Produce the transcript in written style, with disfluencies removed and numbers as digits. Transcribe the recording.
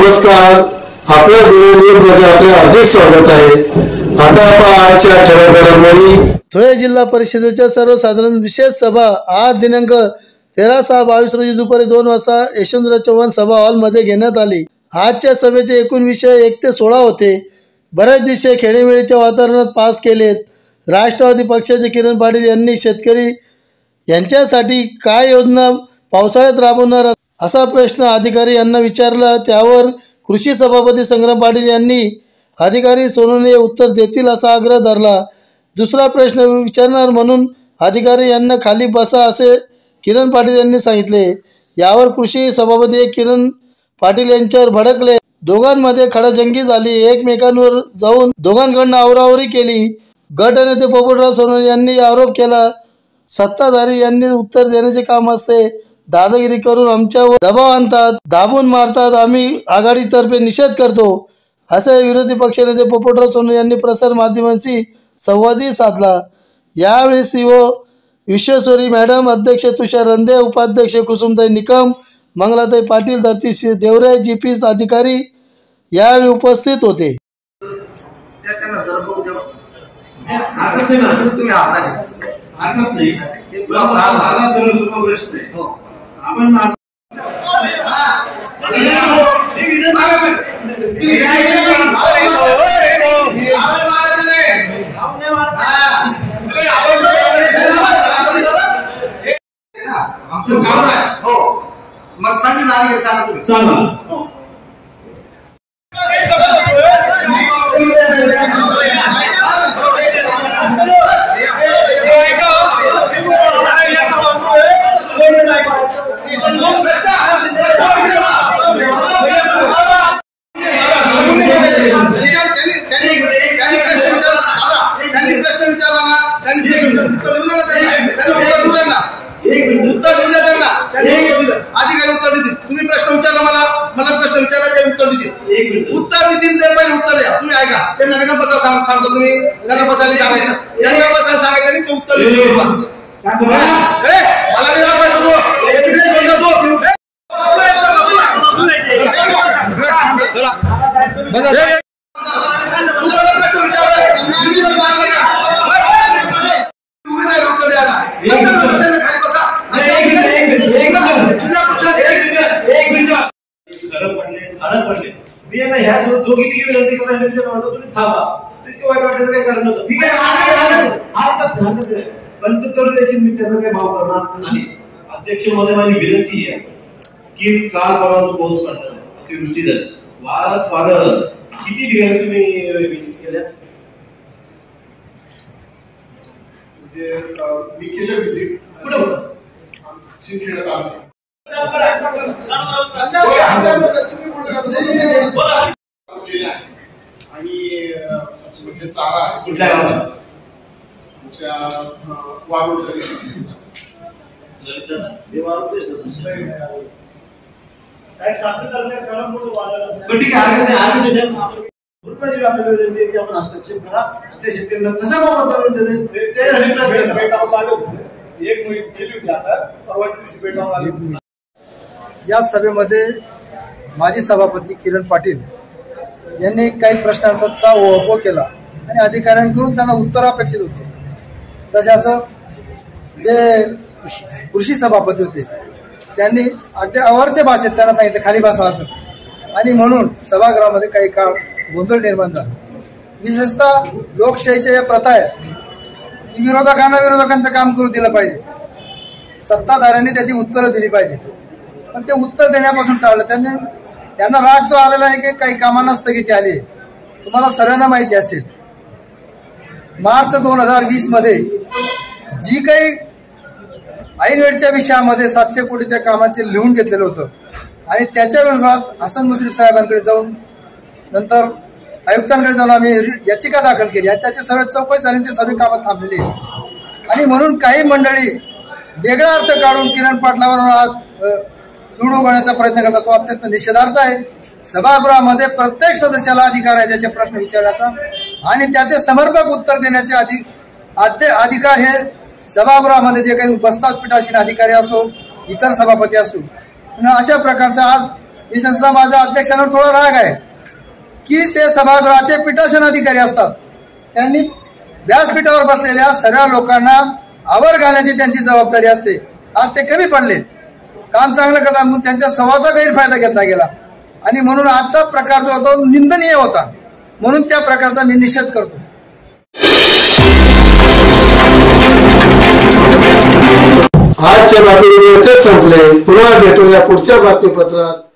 नमस्कार, आपल्या मध्ये आपले हार्दिक स्वागत आहे। आता आपण आजच्या ठळक घडामोडी। धुळे जिल्हा परिषदेच्या सर्वसाधारण विशेष सभा आज दिनांक 13/6/22 रोजी दुपारी 2 वाजता यशवंतराव चव्हाण सभा हॉलमध्ये घेण्यात आली। आजच्या सभेचे एकूण विषय 1 ते 16 होते। बरेच विषय खेळीमेळीच्या वातावरणात पास केलेत। राष्ट्रवादी पक्षाचे किरण पाटील यांनी शेतकरी यांच्यासाठी काय योजना पावसाळ्यात राबवणार असा प्रश्न अधिकारी यांना विचारला। त्यावर कृषी सभापती संग्राम पाटील यांनी अधिकारी सोनवणे उत्तर देतील असा आग्रह धरला। दुसरा प्रश्न विचारणार म्हणून अधिकारी यांना खाली बसा असे किरण पाटील यांनी सांगितले। यावर कृषी सभापती किरण पाटील यांच्यावर भडकले। दोघांमध्ये खडाजंगी झाली। एकमेकांवर जाऊन दोघांकडून आवराआवरी केली। गट नेते पोपटराव सोनवणे यांनी आरोप केला, सत्ताधारी यांनी उत्तर देण्याचे काम असते, दादागिरी करून आमच्यावर दबाव आणतात, दाबून मारतात, आम्ही आघाडीतर्फे निषेध करतो असे विरोधी पक्षनेते पोपटराव सोनवणे यांनी प्रसार माध्यमांशी संवादही साधला। यावेळी सीओ विश्वेश्वरी मॅडम, अध्यक्ष तुषार रंदे, उपाध्यक्ष कुसुमताई निकम, मंगलाताई पाटील, धरती देवरे, जीपीस अधिकारी यावेळी उपस्थित होते। मग सांगितलं अधिकारी उत्तर देतील। तुम्ही प्रश्न विचारला, मला प्रश्न विचारला, ते उत्तर देतील। उत्तर देतील ते पहिले उत्तर द्या। तुम्ही ऐका, त्यांना नका बसायला सांगतो, तुम्ही त्यांना बसायला सांगायचं, त्यांना बसायला सांगायचं आणि ते उत्तर देतील। मला नाही पाहिजे मी आता ह्या जो किती विनंती करायला तुम्ही थांबा, तितकं वाईट वाटायचं काही कारण नव्हतं। ठीक आहे, पण तर देखील मी त्याचा काही भाव करणार नाही। अध्यक्ष महोदय, माझी विनंती आहे की काल परवा पाऊस पडला, अतिवृष्टी झाली, वादळ किती ठिकाणी तुम्ही विजिट केल्या? मी केलं विजिट कुठं शिंदखेडा आणि म्हणजे चारा कुठल्या गावात? आमच्या वारूड आपण हस्तक्षेप करा, ते शेतकऱ्यांना कसा एक महिने केली होती, आता परवाच्या दिवशी भेटावं आली। या सभेमध्ये माजी सभापती किरण पाटील यांनी काही प्रश्नांचा ओळख केला आणि अधिकाऱ्यांकडून त्यांना उत्तर अपेक्षित होते। तशाच जे कृषी सभापती होते त्यांनी अगदी आवडच्या भाषेत त्यांना सांगितलं खाली बसा असं, आणि म्हणून सभागृहामध्ये काही काळ गोंधळ निर्माण झाला। विशेषतः लोकशाहीच्या या प्रथा आहेत, विरोधकांना विरोधकांचं काम करू दिलं पाहिजे, सत्ताधाऱ्यांनी त्याची उत्तरं दिली पाहिजे, पण ते उत्तर देण्यापासून टाळलं। त्यांना राग जो आलेला आहे की काही कामांना स्थगिती आली। तुम्हाला सर्वांना माहिती असेल, मार्च 2020 मध्ये जी काही ऐनवेळच्या विषयामध्ये 700 कोटीच्या कामाचे लिहून घेतलेलं होतं आणि त्याच्या विरोधात हसन मुश्रीफ साहेबांकडे जाऊन नंतर आयुक्तांकडे जाऊन आम्ही याचिका दाखल केली आणि त्याची सर्व चौकशी झाली, ते सर्व कामं थांबलेली। आणि म्हणून काही मंडळी वेगळा अर्थ काढून किरण पाटलावर आज सूड उगवण्याचा प्रयत्न करतात, तो अत्यंत निषेधार्थ आहे। सभागृहामध्ये प्रत्येक सदस्याला अधिकार आहे त्याचे प्रश्न विचारण्याचा आणि त्याचे समर्पक उत्तर देण्याचे अधिकार हे सभागृहामध्ये जे काही बसतात पीठासीन अधिकारी असो, इतर सभापती असो, अशा प्रकारचा आज विशेषतः माझ्या अध्यक्षांवर थोडा राग आहे की ते सभागृहाचे पीठासन अधिकारी असतात, त्यांनी व्यासपीठावर बसलेल्या सर्व लोकांना आवर घालण्याची त्यांची जबाबदारी असते. आज ते कमी पडले, काम चांगलं करतात म्हणून त्यांच्या संवादाचा गैरफायदा घेतला गेला आणि म्हणून आजचा प्रकार जो होता निंदनीय होता. म्हणून त्या प्रकारचा मी निषेध करतो. आजच्या बातमीपत्र संपले. पुन्हा भेटूया पुढच्या बातमीपत्रात.